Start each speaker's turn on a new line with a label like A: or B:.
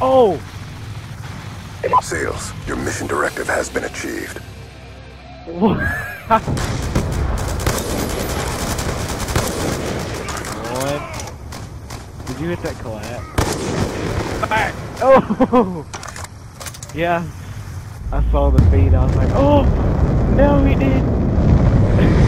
A: Oh!
B: Sales, your mission directive has been achieved.
A: What? Did you hit that collapse? Oh! Yeah. I saw the feed, I was like, oh! No, he did!